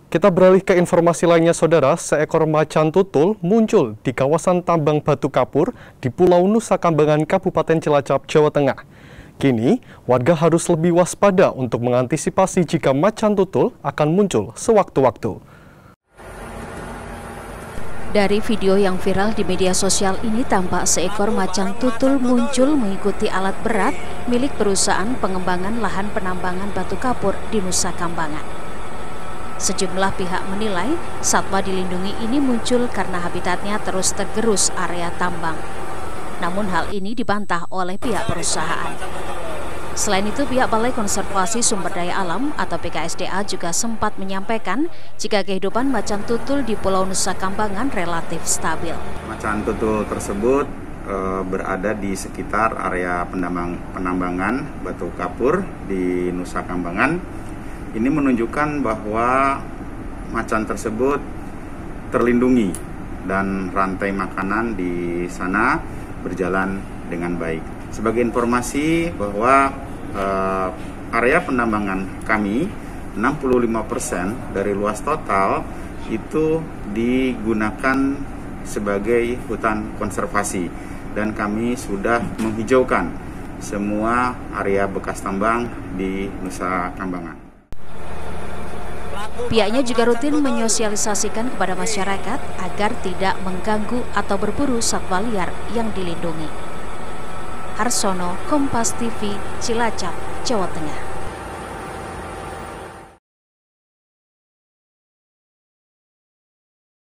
Kita beralih ke informasi lainnya, Saudara. Seekor macan tutul muncul di kawasan tambang batu kapur di Pulau Nusa Kambangan, Kabupaten Cilacap, Jawa Tengah. Kini, warga harus lebih waspada untuk mengantisipasi jika macan tutul akan muncul sewaktu-waktu. Dari video yang viral di media sosial ini tampak seekor macan tutul muncul mengikuti alat berat milik perusahaan pengembangan lahan penambangan batu kapur di Nusa Kambangan. Sejumlah pihak menilai satwa dilindungi ini muncul karena habitatnya terus tergerus area tambang. Namun hal ini dibantah oleh pihak perusahaan. Selain itu, pihak Balai Konservasi Sumber Daya Alam atau BKSDA juga sempat menyampaikan jika kehidupan macan tutul di Pulau Nusa Kambangan relatif stabil. Macan tutul tersebut berada di sekitar area penambangan batu kapur di Nusa Kambangan. Ini menunjukkan bahwa macan tersebut terlindungi dan rantai makanan di sana berjalan dengan baik. Sebagai informasi bahwa area penambangan kami 65% dari luas total itu digunakan sebagai hutan konservasi dan kami sudah menghijaukan semua area bekas tambang di Nusa Kambangan. Pihaknya juga rutin menyosialisasikan kepada masyarakat agar tidak mengganggu atau berburu satwa liar yang dilindungi. Harsono, Kompas TV, Cilacap, Jawa Tengah.